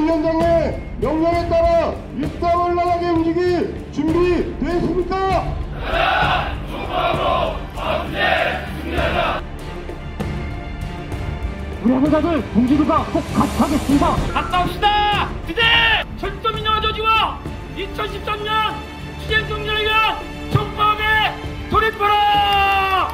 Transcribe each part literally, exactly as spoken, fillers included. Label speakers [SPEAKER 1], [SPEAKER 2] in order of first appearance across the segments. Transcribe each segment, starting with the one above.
[SPEAKER 1] 위원장의 명령에 따라 입당을 나가게 움직일 준비됐습니까?
[SPEAKER 2] 우리 학생들 동지들과 꼭 같이 하겠습니다.
[SPEAKER 3] 갔다 옵시다. 그대 철도민영화 저지와 이천십삼 년 시행 정년을 위한 총파업에 돌입하라.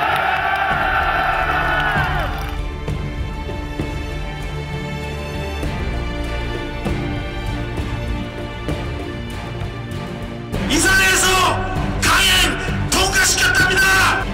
[SPEAKER 4] 이산에서 강행 통과시켰답니다.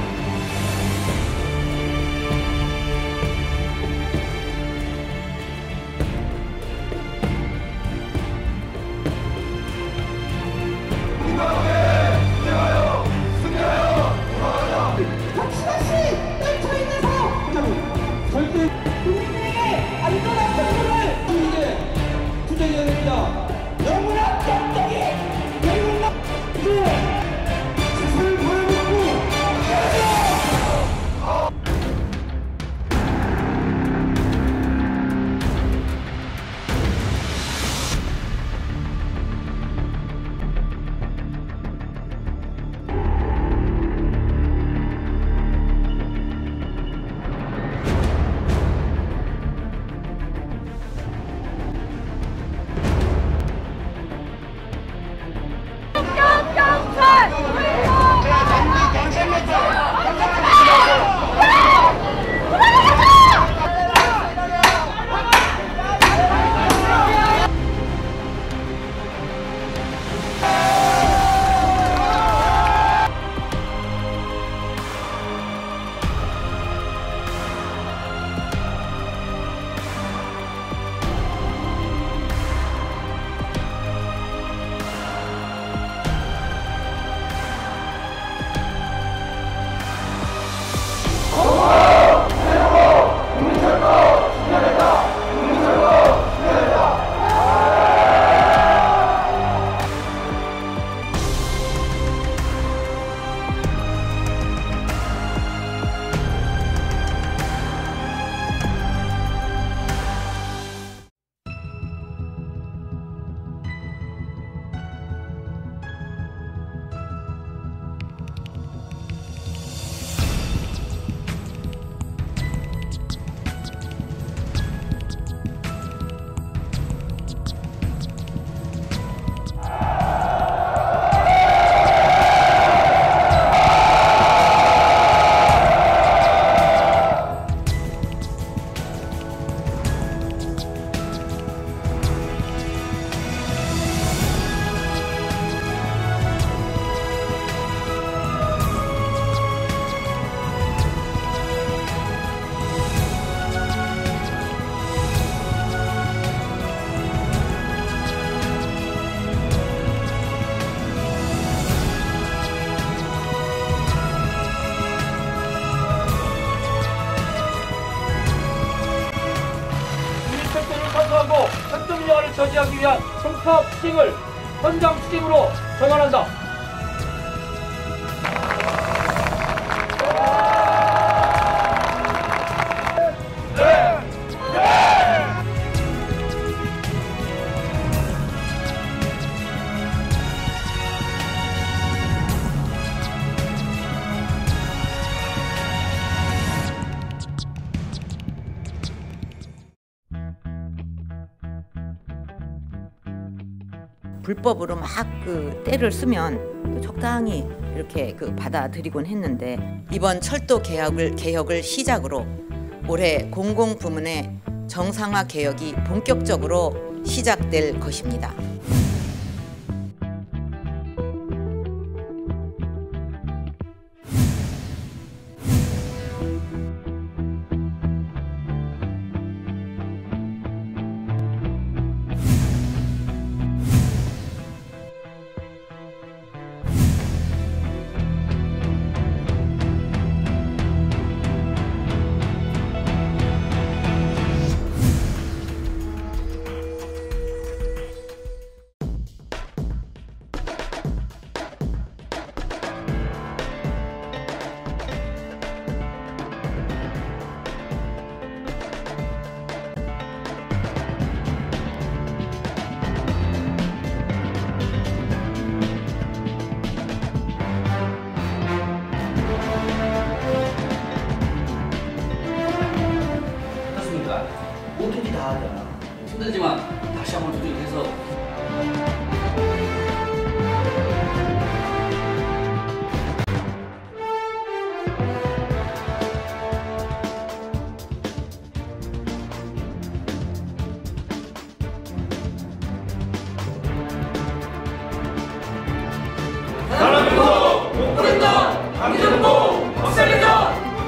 [SPEAKER 3] 하고 철도민영화를 저지하기 위한 총파업 시행을 현장 추진으로 전환한다.
[SPEAKER 5] 불법으로 막 그 때를 쓰면 적당히 이렇게 그 받아들이곤 했는데 이번 철도 개혁을 개혁을 시작으로 올해 공공부문의 정상화 개혁이 본격적으로 시작될 것입니다.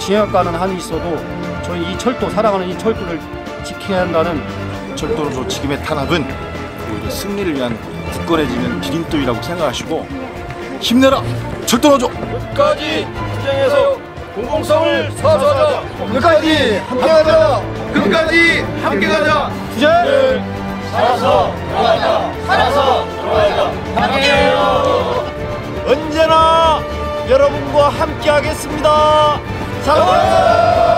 [SPEAKER 6] 징역가는 한이 있어도 저희 이 철도, 사랑하는 이 철도를 지켜야 한다는
[SPEAKER 7] 철도로 지금의 탄압은 오히려 승리를 위한 굳건해지는 디딤돌이라고 생각하시고 힘내라 철도노조.
[SPEAKER 4] 끝까지 투쟁에서 공공성을 사수하자.
[SPEAKER 7] 끝까지 함께하자.
[SPEAKER 4] 끝까지 함께 가자.
[SPEAKER 7] 투쟁
[SPEAKER 4] 살아서 들어가자. 살아서 들어가자. 함께해요.
[SPEAKER 6] 언제나 여러분과 함께하겠습니다. 사랑합니다.